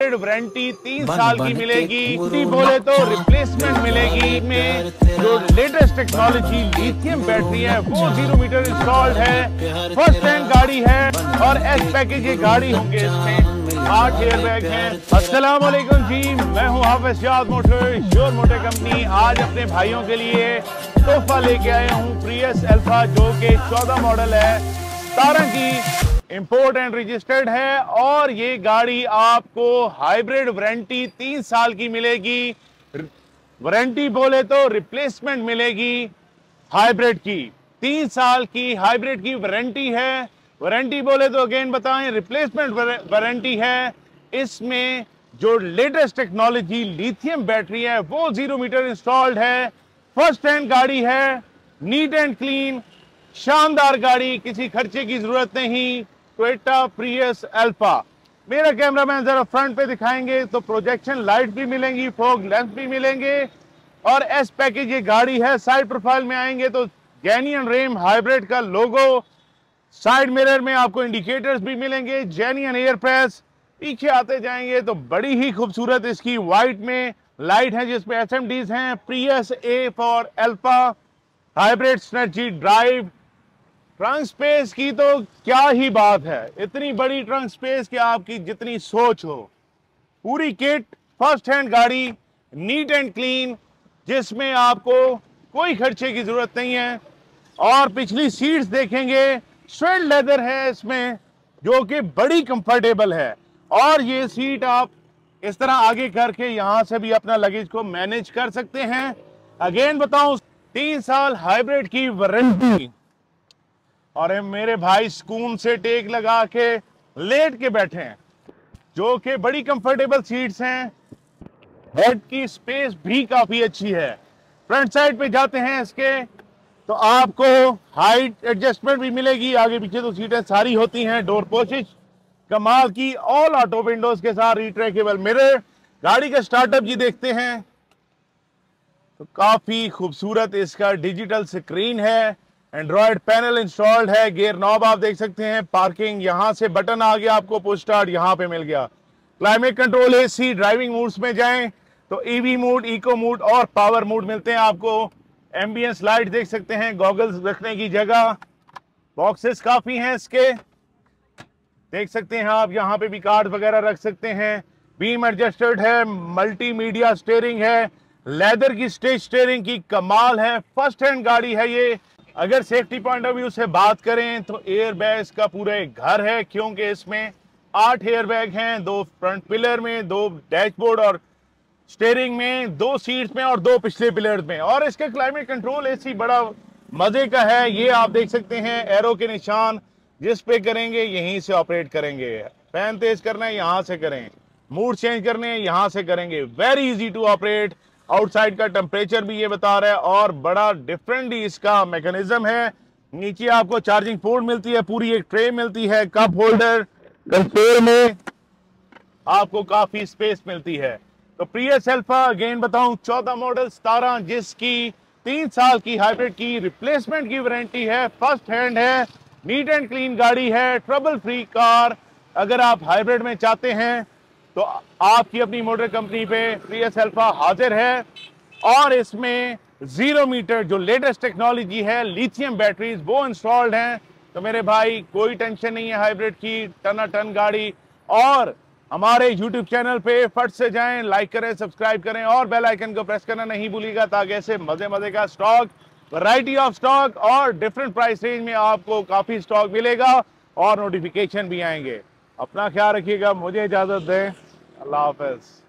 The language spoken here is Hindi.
हाइब्रिड वारंटी 3 साल की मिलेगी। बोले तो रिप्लेसमेंट मिलेगी। में जो लेटेस्ट टेक्नोलॉजी लिथियम बैटरी है वो 0 मीटर इंस्टॉल्ड है। फर्स्ट हैंड गाड़ी है और एस पैकेज की गाड़ी होंगे। इसमें 8 एयर बैग हैं। अस्सलाम वालेकुम जी, मैं हूं हाफिज याद मोटर योर मोटर कंपनी। आज अपने भाइयों के लिए तोहफा लेके आया हूं प्रियस अल्फा, जो कि 14 मॉडल है, 17 की इंपोर्ट एंड रजिस्टर्ड है। और ये गाड़ी आपको हाइब्रिड वारंटी 3 साल की मिलेगी। वारंटी बोले तो रिप्लेसमेंट मिलेगी हाइब्रिड की। 3 साल की हाइब्रिड की वारंटी है। वारंटी बोले तो अगेन बताएं, रिप्लेसमेंट वारंटी है। इसमें जो लेटेस्ट टेक्नोलॉजी लिथियम बैटरी है वो 0 मीटर इंस्टॉल्ड है। फर्स्ट हैंड गाड़ी है, नीट एंड क्लीन, शानदार गाड़ी, किसी खर्चे की जरूरत नहीं। Toyota Prius Alpha. मेरा कैमरामैन जरा फ्रंट पे दिखाएंगे तो प्रोजेक्शन लाइट भी मिलेंगी, फॉग लैंप भी मिलेंगे और एस पैकेज ये गाड़ी है। साइड प्रोफाइल में आएंगे तो जेन्युइन रेम हाइब्रिड का लोगो, साइड मिरर में आपको इंडिकेटर्स भी मिलेंगे, जेन्युइन एयर प्रेस। पीछे आते जाएंगे तो बड़ी ही खूबसूरत इसकी व्हाइट में लाइट है जिसपे एसएमडीज हैं। Prius A for Alpha, hybrid synergy drive. Trunk space की तो क्या ही बात है, इतनी बड़ी ट्रंक स्पेस कि आपकी जितनी सोच हो। पूरी किट, फर्स्ट हैंड गाड़ी, नीट एंड क्लीन, जिसमें आपको कोई खर्चे की जरूरत नहीं है। और पिछली सीट्स देखेंगे, स्वेट लेदर है इसमें, जो कि बड़ी कंफर्टेबल है। और ये सीट आप इस तरह आगे करके यहां से भी अपना लगेज को मैनेज कर सकते हैं। अगेन बताऊं, 3 साल हाइब्रिड की वारंटी। और मेरे भाई सुकून से टेक लगा के लेट के बैठे हैं, जो कि बड़ी कंफर्टेबल सीट्स हैं। हेड की स्पेस भी काफी अच्छी है। फ्रंट साइड पे जाते हैं इसके तो आपको हाइट एडजस्टमेंट भी मिलेगी। आगे पीछे तो सीटें सारी होती हैं। डोर पोशिश कमाल की, ऑल ऑटो विंडोज के साथ रिट्रैकेबल मिरर। गाड़ी का स्टार्टअप जी देखते हैं तो काफी खूबसूरत इसका डिजिटल स्क्रीन है। एंड्रॉयड पैनल इंस्टॉल्ड है। गियर नॉब आप देख सकते हैं। पार्किंग, यहां से बटन आ गया आपको, पुश स्टार्ट यहां पे मिल गया। Climate control, AC, driving modes में जाएं तो ईवी मोड, इको मोड और पावर मोड मिलते हैं आपको। एम्बियंस लाइट देख सकते हैं, गॉगल्स रखने की जगह, बॉक्सेस काफी हैं इसके, देख सकते हैं आप। यहाँ पे भी कार्ड वगैरह रख सकते हैं। बीम एडजस्टेड है, मल्टीमीडिया स्टीयरिंग है, लेदर की स्टेज स्टीयरिंग की कमाल है। फर्स्ट हैंड गाड़ी है ये। अगर सेफ्टी पॉइंट ऑफ व्यू से बात करें तो एयर बैग्स का पूरा एक घर है, क्योंकि इसमें 8 एयर बैग हैं, 2 फ्रंट पिलर में, 2 डैशबोर्ड और स्टीयरिंग में, 2 सीट्स में और 2 पिछले पिलर्स में। और इसका क्लाइमेट कंट्रोल एसी बड़ा मजे का है। ये आप देख सकते हैं एरो के निशान, जिस पे करेंगे यहीं से ऑपरेट करेंगे। फैन तेज करना है यहां से करें, मूड चेंज करने हैं यहां से करेंगे। Very easy to operate. Outside का टेम्परेचर भी ये बता रहा है और बड़ा डिफरेंट ही इसका मैकेनिज्म है। नीचे आपको चार्जिंग पोर्ट मिलती है, पूरी एक ट्रे मिलती है, कप होल्डर, कंट्रोल में आपको काफी स्पेस मिलती है। तो प्रियस अल्फा अगेन बताऊं, 14 मॉडल 17, जिसकी 3 साल की हाइब्रिड की रिप्लेसमेंट की वारंटी है। फर्स्ट हैंड है, नीट एंड क्लीन गाड़ी है, ट्रबल फ्री कार। अगर आप हाइब्रिड में चाहते हैं तो आपकी अपनी मोटर कंपनी पे प्रियस अल्फा हाजिर है। और इसमें 0 मीटर जो लेटेस्ट टेक्नोलॉजी है, लिथियम बैटरीज वो इंस्टॉल्ड हैं। तो मेरे भाई कोई टेंशन नहीं है हाइब्रिड की, टन गाड़ी। और हमारे YouTube चैनल पे फट से जाएं, लाइक करें, सब्सक्राइब करें और बेल आइकन को प्रेस करना नहीं भूलिएगा, ताकि ऐसे मजे का स्टॉक, वैरायटी ऑफ स्टॉक और डिफरेंट प्राइस रेंज में आपको काफी स्टॉक मिलेगा और नोटिफिकेशन भी आएंगे। अपना ख्याल रखिएगा, मुझे इजाजत दें, अल्लाह हाफिज।